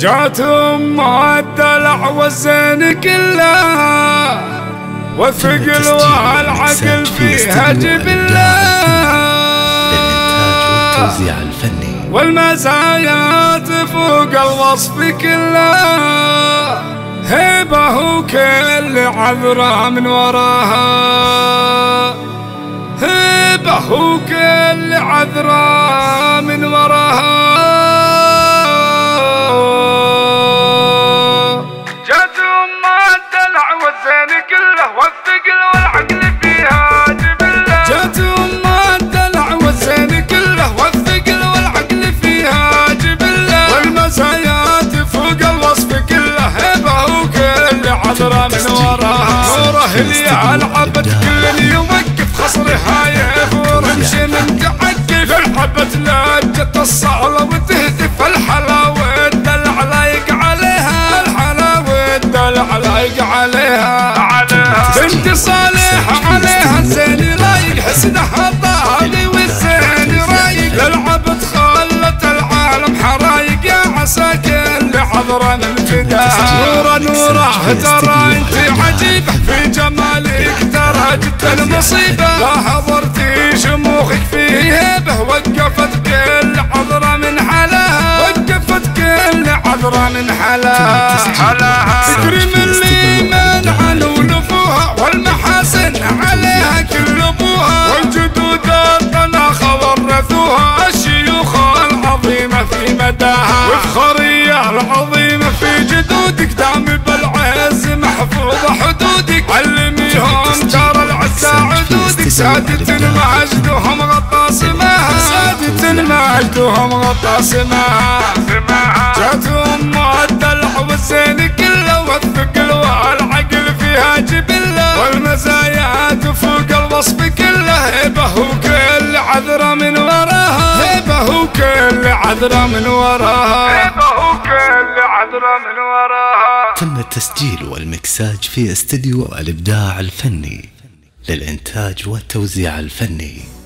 جات الدلع والزين كله والثقل والعقل فيها جبله التوزيع الفني والمزايا تفوق الوصف كله هيبة وكل عذرة من وراها هيبة وكل عذرة من وراها جات الدلع والزين كله والثقل والعقل فيها جبله جات الدلع والزين كله والثقل والعقل فيها جبله والمزايا تفوق الوصف كله هيبة وكل عذرة من وراها نوره اللي العبت كل يوقف خصري هايف ورمش من تعقف الحبة لجت الصعلة وتهتف الحلاوة الدلع لايق عليها الحلاوة الدلع لايق عليها بنت صالح عليها الزين لايق حسنها الطاغي والزين رايق للعبت خلت العالم حرايق يا عسى كل عذرة من فداها نوره ترى انت عجيبة في جمالك ترى جت المصيبة لا حضرتي شموخك فيه هيبة وقفت كل عذرة من حلاها وقفت كل عذرة من حلاها تكرم اللي منعن ولفوها والمحاسن عليها كل ابوها والجدود الطناخة ورثوها الشيوخ العظيمة في مداها والفخرية العظيمة في جدودك دام بالعز محفوظة حدودك علميهم ترى العزة عدودك سادة مجدهم غطى سماها سادة مجدهم غطى سماها جات الدلع والزين كله والثقل والعقل فيها جبله والمزايا تفوق الوصف كله هيبة وكل عذرة من وراها هيبة وكل عذرة من وراها هيبة وكل عذرة من وراها. تم التسجيل والمكساج في استديو الإبداع الفني للإنتاج والتوزيع الفني.